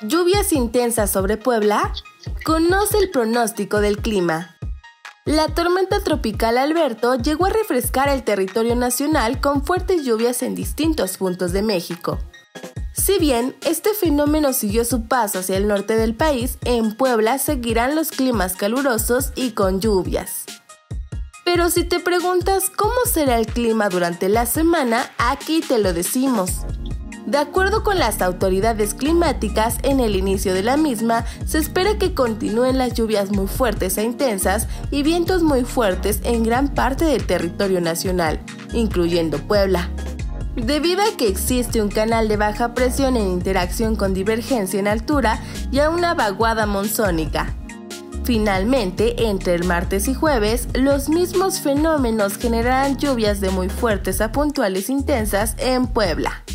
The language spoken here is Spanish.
Lluvias intensas sobre Puebla. Conoce el pronóstico del clima. La tormenta tropical Alberto llegó a refrescar el territorio nacional con fuertes lluvias en distintos puntos de México. Si bien este fenómeno siguió su paso hacia el norte del país, en Puebla seguirán los climas calurosos y con lluvias. Pero si te preguntas cómo será el clima durante la semana, aquí te lo decimos. De acuerdo con las autoridades climáticas, en el inicio de la misma se espera que continúen las lluvias muy fuertes e intensas y vientos muy fuertes en gran parte del territorio nacional, incluyendo Puebla. Debido a que existe un canal de baja presión en interacción con divergencia en altura y a una vaguada monzónica. Finalmente, entre el martes y jueves, los mismos fenómenos generarán lluvias de muy fuertes a puntuales intensas en Puebla.